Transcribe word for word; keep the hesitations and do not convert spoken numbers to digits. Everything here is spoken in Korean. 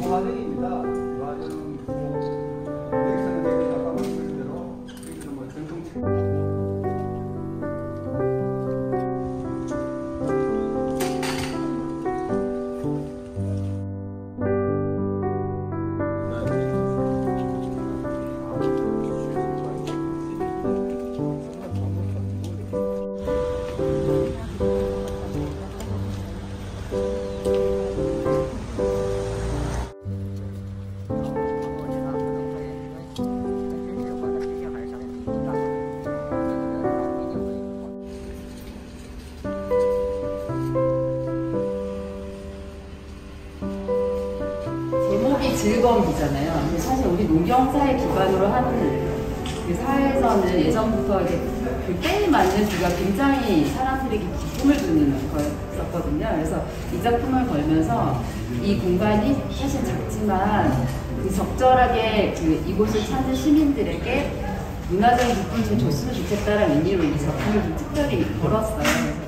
화전입니다. 화전은 뭐 여기서는 이제 아까 말씀드린 대로 여기서 뭐 전통 즐거움이잖아요. 근데 사실 우리 농경사회 기반으로 하는 그 사회에서는 예전부터 이제 그 때에 맞는 비가 굉장히 사람들에게 기쁨을 주는 거였었거든요. 그래서 이 작품을 걸면서 이 공간이 사실 작지만 그 적절하게 그 이곳을 찾는 시민들에게 문화적인 기쁨을 좀 줬으면 좋겠다라는 의미로 이 작품을 좀 특별히 걸었어요.